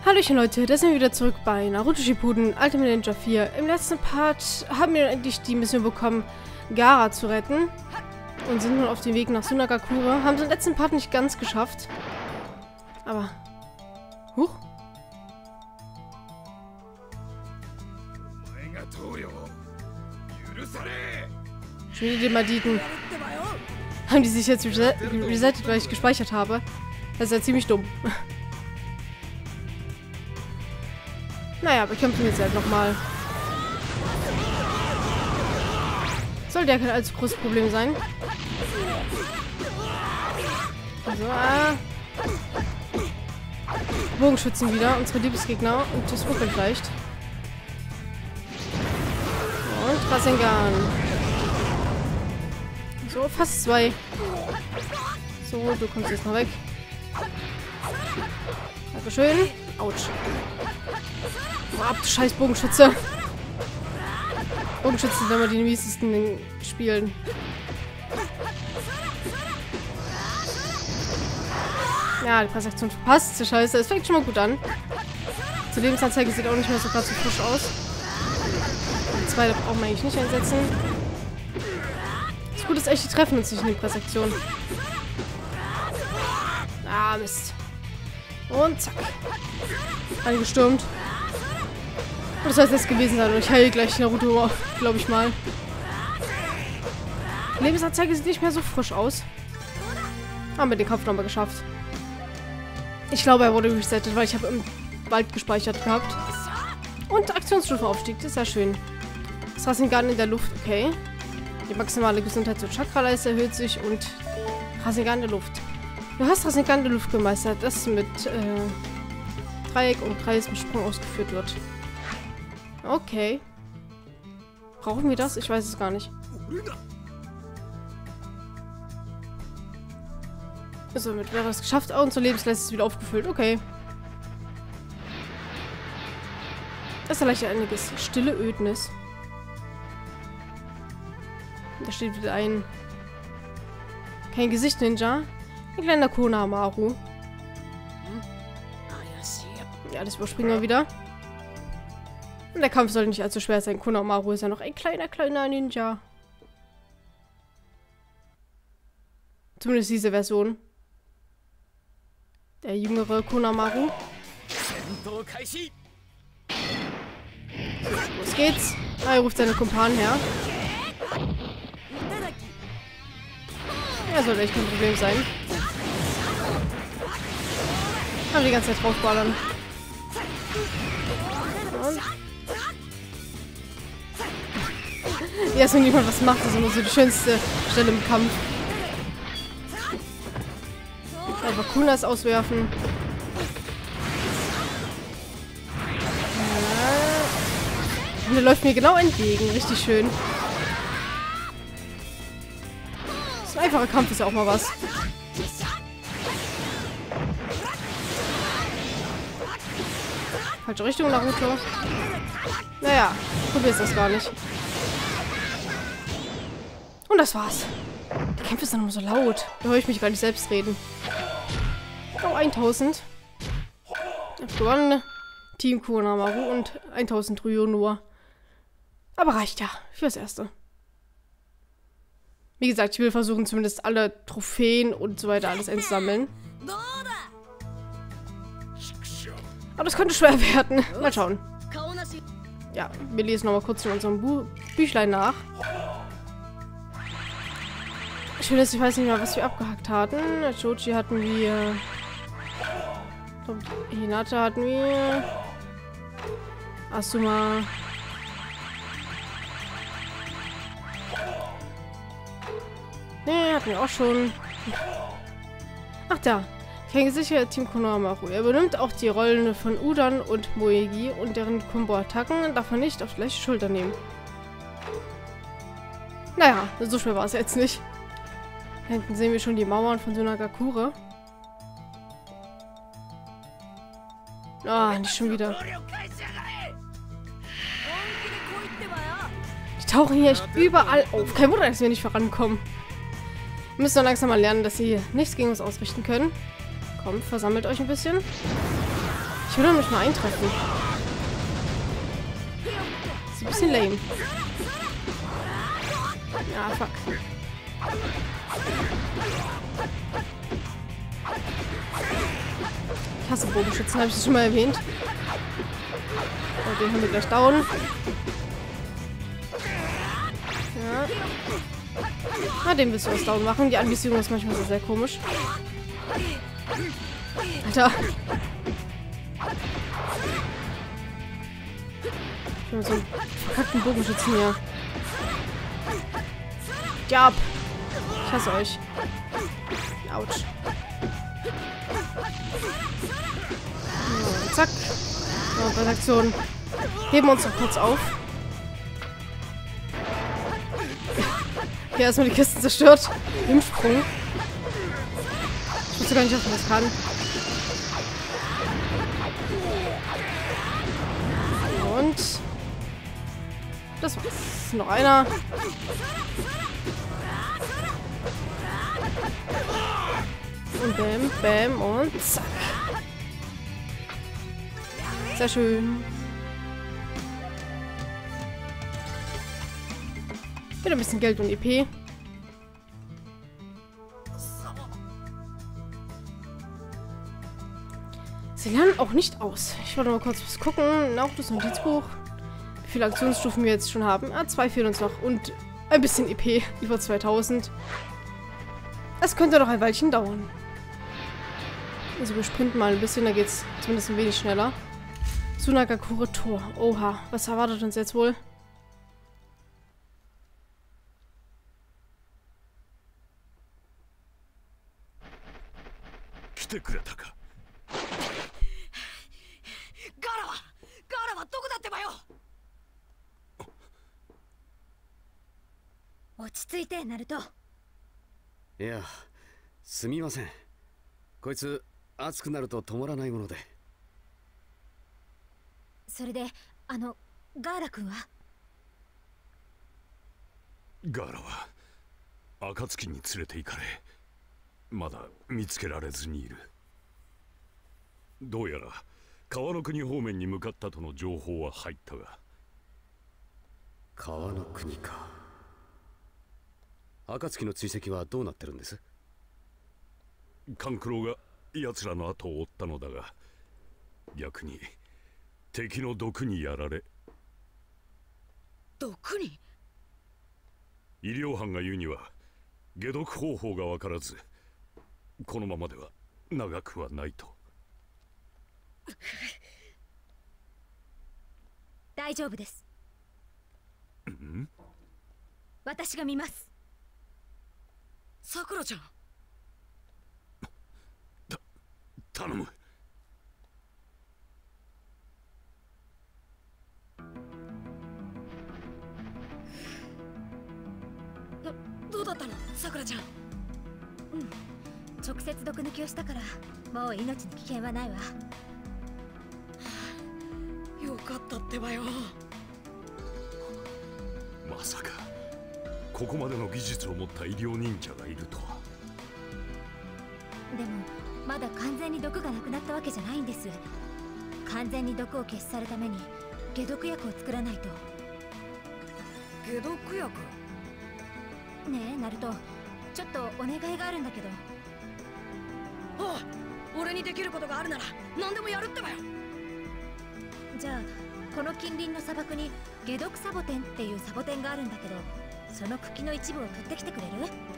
Hallöchen Leute, da sind wir wieder zurück bei Naruto Shippuden Ultimate Ninja 4. Im letzten Part haben wir endlich die Mission bekommen, Gaara zu retten. Und sind nun auf dem Weg nach Sunagakure. Haben es im letzten Part nicht ganz geschafft. Aber... Huch. Schon wieder die Banditen. Haben die sich jetzt resettet, weil ich gespeichert habe? Das ist ja ziemlich dumm. Naja, wir kämpfen jetzt halt nochmal. Sollte ja kein allzu großes Problem sein. Also, Bogenschützen wieder, unsere Liebesgegner. Und das ruckelt leicht. Und Rasengan. So, fast 2. So, du kommst jetzt noch weg. Dankeschön. Autsch. Ab, du scheiß Bogenschütze. Bogenschützen sind immer die miesesten Spielen. Ja, die Präsentation verpasst. Scheiße, es fängt schon mal gut an. Die Lebensanzeige sieht auch nicht mehr so gerade so frisch aus. Die zweite brauchen wir eigentlich nicht einsetzen. Das Gute ist echt, die treffen uns nicht in die Präsentation. Ah, Mist. Und zack. Angestürmt. Und das soll es jetzt gewesen sein. Und ich heile gleich Naruto, glaube ich mal. Die Lebensanzeige sieht nicht mehr so frisch aus. Haben wir den Kampf nochmal geschafft. Ich glaube, er wurde resettet, weil ich habe im Wald gespeichert gehabt. Und Aktionsstufenaufstieg, das ist ja schön. Das Rasengan in der Luft, okay. Die maximale Gesundheits- und Chakraleiste erhöht sich und Rasengan in der Luft. Du hast Rasengan in der Luft gemeistert, das mit Dreieck und Kreis mit Sprung ausgeführt wird. Okay. Brauchen wir das? Ich weiß es gar nicht. Also, damit wäre es geschafft. Oh, unsere Lebensleiste ist wieder aufgefüllt. Okay. Das erleichtert einiges. Stille Ödnis. Da steht wieder ein... Kein Gesicht Ninja. Ein kleiner Konohamaru. Ja, das überspringen wir wieder. Und der Kampf sollte nicht allzu schwer sein. Konohamaru ist ja noch ein kleiner Ninja. Zumindest diese Version. Der jüngere Konohamaru. So, los geht's. Ah, er ruft seine Kumpanen her. Ja, sollte echt kein Problem sein. Haben die ganze Zeit draufballern. Und ja, so niemand was macht, das ist immer so die schönste Stelle im Kampf. Einfach Kunas auswerfen. Und der läuft mir genau entgegen. Richtig schön. So ein einfacher Kampf ist ja auch mal was. Falsche Richtung, Naruto. Naja, probier's das gar nicht. Und das war's. Die Kämpfe sind immer so laut. Da höre ich mich gar nicht selbst reden. Oh, 1000. Ich hab gewonnen. Team Konohamaru und 1000 Ryo nur. Aber reicht ja. Fürs Erste. Wie gesagt, ich will versuchen, zumindest alle Trophäen und so weiter alles einzusammeln. Aber das könnte schwer werden. Mal schauen. Ja, wir lesen nochmal kurz in unserem Büchlein nach. Schön ist, ich weiß nicht mehr, was wir abgehakt hatten. Choji hatten wir. Hinata hatten wir. Asuma. Ne, hatten wir auch schon. Ach da. Kein gesicherter Team Konohamaru. Er übernimmt auch die Rollen von Udan und Moegi und deren Combo-Attacken darf er nicht auf die gleiche Schulter nehmen. Naja, so schwer war es jetzt nicht. Da hinten sehen wir schon die Mauern von Sunagakure. Ah, nicht schon wieder. Die tauchen hier echt überall auf. Kein Wunder, dass wir nicht vorankommen. Wir müssen doch langsam mal lernen, dass sie nichts gegen uns ausrichten können. Kommt, versammelt euch ein bisschen. Ich Ich will doch nicht mal eintreffen. Ist ein bisschen lame. Ja, fuck. Ich hasse Bogenschützen, habe ich das schon mal erwähnt. Oh, den haben wir gleich down. Ja. Ah, den willst du was down machen. Die Anvisierung ist manchmal sehr komisch. Alter. Ich habe so einen verkackten Bogenschützen hier. Ja. Ich hasse euch. Autsch. So, zack. So, bei der Aktion heben wir uns noch kurz auf. Hier erstmal die Kisten zerstört. Im Sprung. Ich wusste gar nicht, ob man das kann. Und das war's. Noch einer. Und bam, bam und zack. Sehr schön. Wieder ein bisschen Geld und EP. Sie lernen auch nicht aus. Ich wollte mal kurz was gucken. Auch das Notizbuch. Wie viele Aktionsstufen wir jetzt schon haben. Ah, 2 fehlen uns noch. Und ein bisschen EP. Über 2000. Es könnte noch ein Weilchen dauern. Also wir sprinten mal ein bisschen. Da geht es zumindest ein wenig schneller. Sunagakure Tor. Oha. Was erwartet uns jetzt wohl? いや、すみません。こいつ熱くなると止まらないもので。 それで、ガーラ君は？ ガーラは暁に連れて行かれ、まだ見つけられずにいる。どうやら川の国方面に向かったとの情報は入ったが。 川の国か。暁の追跡はどうなってるんです？ 勘九郎が奴らの後を追ったのだが、逆に敵の毒にやられ。 毒に？ 医療班が言うには解毒方法が分からず、このままでは長くはないと。 大丈夫です。 ん？ 私が見ます。 さくらちゃん。 頼む。 どうだったの、さくらちゃん。 直接毒抜きをしたからもう命に危険はないわ。 よかったってばよ。 まさかここまでの技術を持った医療忍者がいるとは。 でもまだ完全に毒がなくなったわけじゃないんです。完全に毒を消し去るために解毒薬を作らないと。 解毒薬？ ねえナルト、ちょっとお願いがあるんだけど。 ああ、俺にできることがあるなら何でもやるってばよ。 じゃあこの近隣の砂漠に解毒サボテンっていうサボテンがあるんだけど、その茎の一部を取ってきてくれる？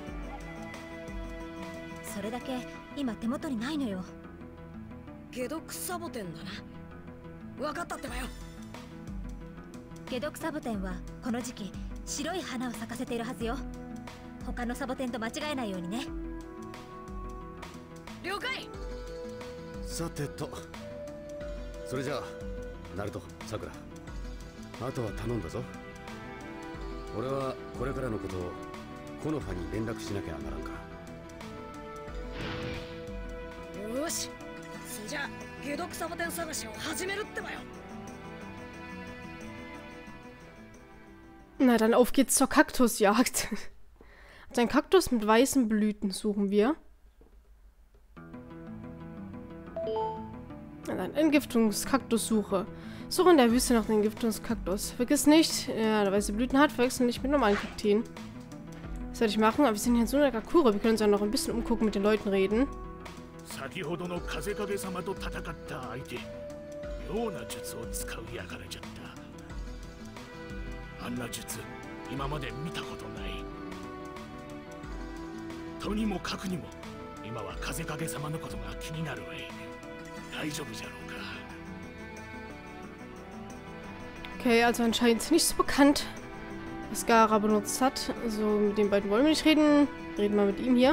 それだけ今手元にないのよ。 解毒サボテンだな。分かったってばよ。 解毒サボテンはこの時期白い花を咲かせているはずよ。他のサボテンと間違えないようにね。 了解。 さてと、それじゃあナルト、さくら、あとは頼んだぞ。俺はこれからのことをコノハに連絡しなきゃならんから。 よーし、それじゃあ解毒サボテン探しを始めるってばよ。 Na, dann auf geht's zur Kaktusjagd. Ein Kaktus mit weißen Blüten suchen wir. Dann Entgiftungskaktus suche. Suche in der Wüste nach dem Entgiftungskaktus. Vergiss nicht, der weiße Blüten hat, verwechsel nicht mit normalen Kakteen. Das werde ich machen, aber wir sind hier in so einer Gakure. Wir können uns ja noch ein bisschen umgucken, mit den Leuten reden. Okay, also anscheinend nicht so bekannt, was Gaara benutzt hat. Also mit den beiden wollen wir nicht reden. Reden wir mit ihm hier.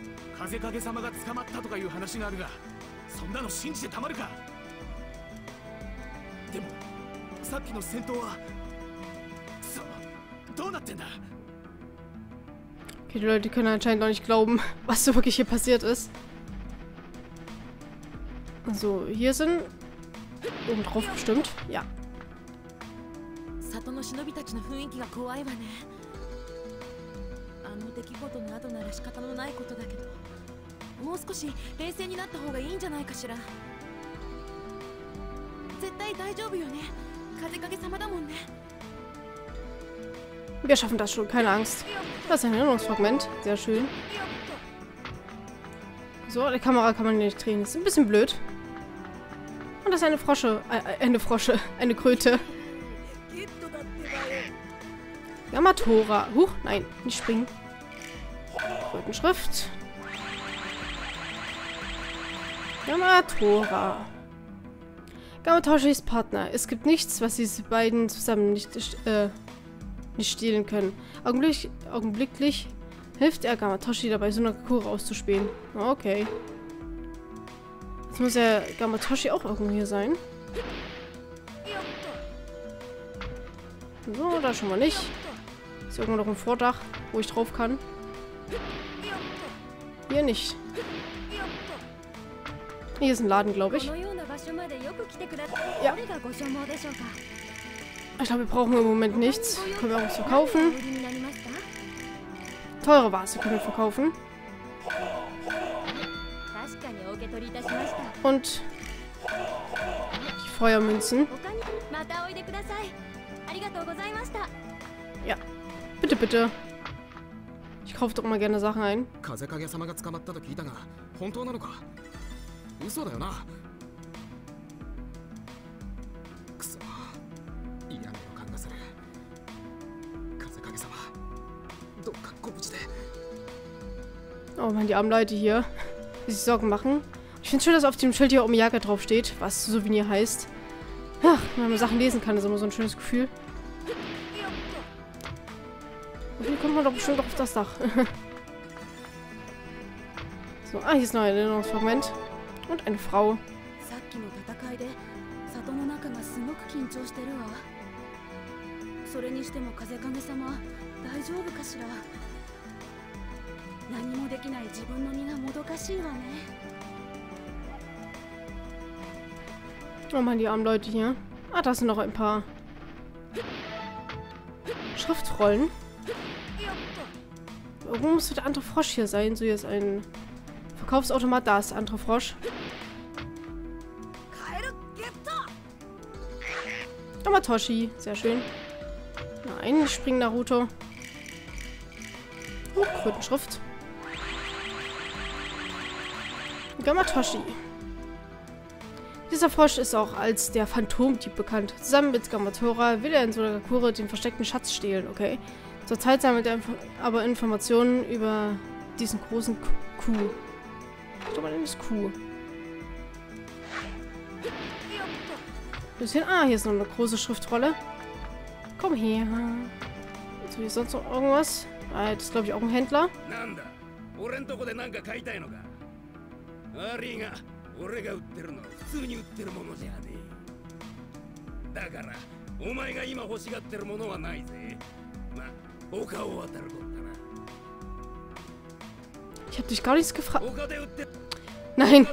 Okay, die Leute können anscheinend noch nicht glauben, was so wirklich hier passiert ist. Also, hier sind oben drauf bestimmt. Ja. 里の忍びたちの雰囲気が怖いわね。あの出来事の後なら仕方のないことだけど、もう少し冷静になった方がいいんじゃないかしら。絶対大丈夫よね。風影様だもんね。 Wir schaffen das schon, keine Angst. Das ist ein Erinnerungsfragment. Sehr schön. So, die Kamera kann man nicht drehen. Das ist ein bisschen blöd. Und das ist eine eine Kröte. Yamatora. Huch, nein, nicht springen. Krötenschrift. Yamatora. Gamatoshis Partner. Es gibt nichts, was diese beiden zusammen nicht stehlen können. Augenblicklich hilft er Gamatoshi dabei, so eine Gakure auszuspähen. Okay. Jetzt muss ja Gamatoshi auch irgendwo hier sein. So, da schon mal nicht. Ist irgendwo noch ein Vordach, wo ich drauf kann. Hier nicht. Hier ist ein Laden, glaube ich. Ja. Ich glaube, wir brauchen im Moment nichts. Können wir auch was verkaufen. Teure Vase können wir verkaufen. Und die Feuermünzen. Ja. Bitte, bitte. Ich kaufe doch immer gerne Sachen ein. Oh Mann, die armen Leute hier, die sich Sorgen machen. Ich finde es schön, dass auf dem Schild hier Omiyaka draufsteht, was Souvenir heißt. Ach, wenn man Sachen lesen kann, ist immer so ein schönes Gefühl. Und hier kommt man doch bestimmt auf das Dach. So, hier ist noch ein Erinnerungsfragment. Und eine Frau. Oh Mann, die armen Leute hier. Ah, da sind noch ein paar Schriftrollen. Irgendwo muss der andere Frosch hier sein. So, hier ist ein Verkaufsautomat. Da ist der andere Frosch. Gamatoshi. Sehr schön. Nein, spring Naruto. Oh, Krötenschrift. Gamatoshi. Dieser Frosch ist auch als der Phantomdieb bekannt. Zusammen mit Gamatora will er in so einer Gakure den versteckten Schatz stehlen, okay? Zurzeit sammelt er aber Informationen über diesen großen Kuh. Ich glaube, das ist Kuh. Hier ist noch eine große Schriftrolle. Komm her. So, hier ist sonst noch irgendwas. Das ist, glaube ich, auch ein Händler. Ich habe dich gar nichts gefragt. Nein.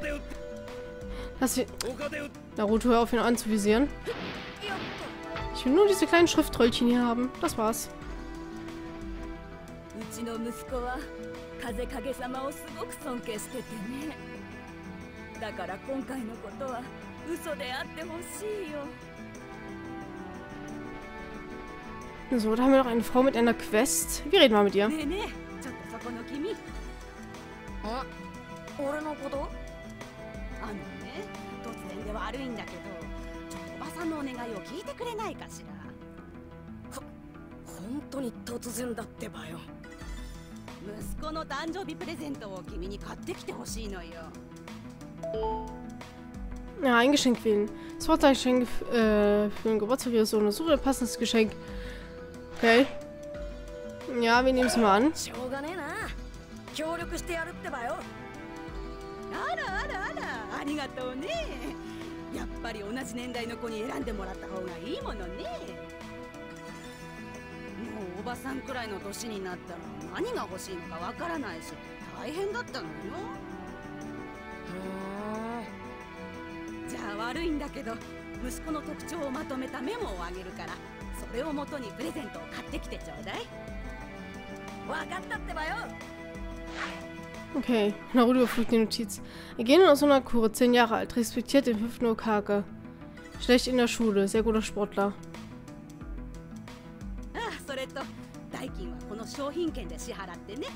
Naruto, hör auf, ihn anzuvisieren. Ich will nur diese kleinen Schriftröllchen hier haben. Das war's. 嘘であってほしいよ。 So, da haben wir noch eine Frau mit einer Quest. Wir reden mal mit ihr. ねえねえ、ちょっとそこの君。 あ、俺のこと？ あのね、突然で悪いんだけど、ちょっとおばさんのお願いを聞いてくれないかしら。 本当に突然だってばよ。 息子の誕生日プレゼントを君に買ってきてほしいのよ。 Ja, ein Geschenk wählen. Das Vorteilgeschenk für den Geburtstag ihres Sohnes. Suche ein passendes Geschenk. Okay. Ja, wir nehmen es mal an. しょうがねえな。協力してやるってばよ。 あらあらあら、ありがとうね。やっぱり同じ年代の子に選んでもらった方がいいものね。もうおばさんくらいの年になったら何が欲しいのかわからないし、大変だったのよ。じゃあ悪いんだけど、息子の特徴をまとめたメモをあげるから、それをもとにプレゼントを買ってきてちょうだい。 わかったってばよ。 Okay, Naruto überflügt die Notiz. Genin aus Onakure, 10 Jahre alt, respektiert den 5. Hokage. Schlecht in der Schule, sehr guter Sportler. ああ、それと代金はこの商品券で支払ってね。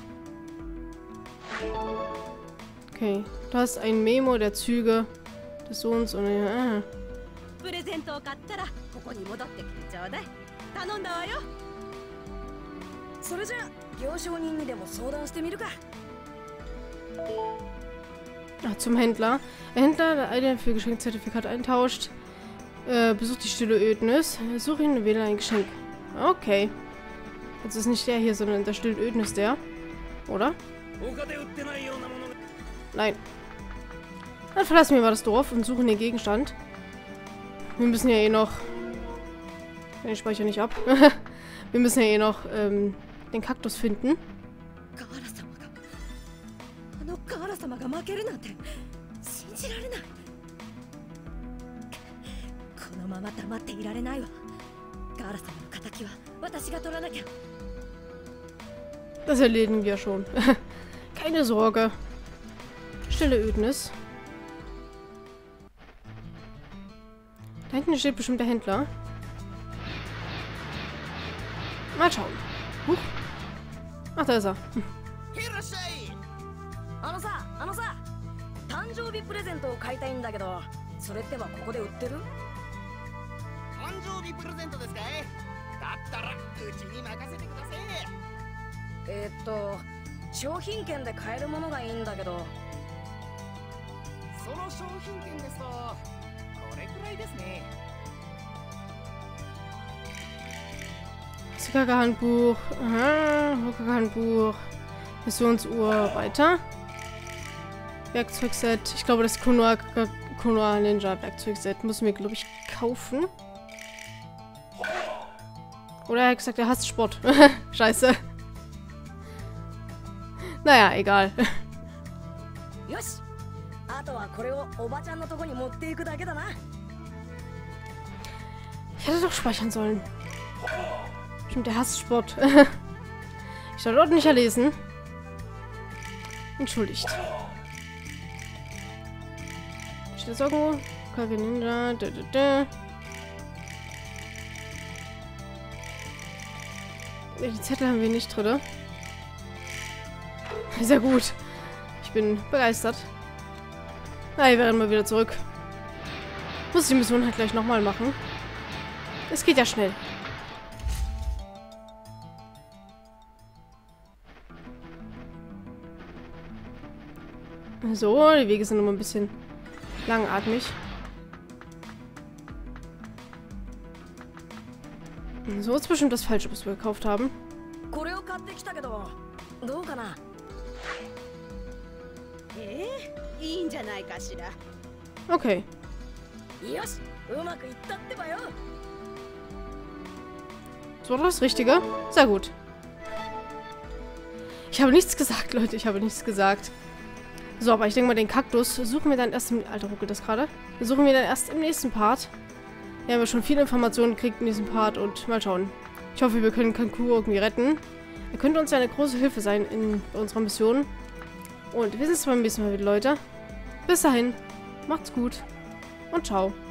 Okay, du hast ein Memo der Züge des Sohns und... プレゼントを買ったらここに戻ってきてちょうだい。頼んだわよ。 それじゃあ行商人にでも相談してみるか。 Ach, zum Händler. Der Händler, der Item für Geschenkzertifikat eintauscht. Besucht die stille Ödnis. Such ihn und wähle ein Geschenk. Okay. Jetzt ist nicht der hier, sondern der stille Ödnis der. Oder? Nein. Dann verlassen wir mal das Dorf und suchen den Gegenstand. Wir müssen ja eh noch... Ich speichere nicht ab. Wir müssen ja eh noch den Kaktus finden. ガーラ様が負けるなんて信じられない。このまま黙っていられないわ。ガーラ様の敵は私が取らなきゃ。 Das erledigen wir schon. Keine Sorge. Stille Ödnis. Da hinten steht bestimmt der Händler. Mal schauen. Huch. Ach, da ist er. あのさ、誕生日プレゼントを買いたいんだけど、それってばここで売ってる？ 誕生日プレゼントですかい？だったらうちに任せてください。 商品券で買えるものがいいんだけど。 その商品券ですとこれくらいですね。 Hokage-Handbuch. Aha, Hokage-Handbuch. Missionsuhr. Weiter. Werkzeugset. Ich glaube, das Konoha Ninja Werkzeugset müssen wir, glaube ich, kaufen. Oder er hat gesagt, er hasst Sport. Scheiße. Naja, egal. Ich hätte doch speichern sollen. Stimmt, der hasst Sport. Ich soll dort nicht erlesen. Entschuldigt. Steht das irgendwo? Hokage Ninja. Die Zettel haben wir nicht drin. Sehr gut. Ich bin begeistert. Na, wir rennen mal wieder zurück. Muss die Mission halt gleich nochmal machen. Es geht ja schnell. So, die Wege sind immer ein bisschen langatmig. So ist bestimmt das Falsche, was wir gekauft haben. Okay. Das war doch das Richtige. Sehr gut. Ich habe nichts gesagt, Leute. Ich habe nichts gesagt. So, aber ich denke mal, den Kaktus suchen wir dann erst im... Alter, ruckelt das gerade? Suchen wir dann erst im nächsten Part. Wir haben ja schon viele Informationen gekriegt in diesem Part und mal schauen. Ich hoffe, wir können Kankuro irgendwie retten. Er könnte uns ja eine große Hilfe sein in unserer Mission. Und wir sehen uns beim nächsten Mal wieder, Leute. Bis dahin, macht's gut und ciao.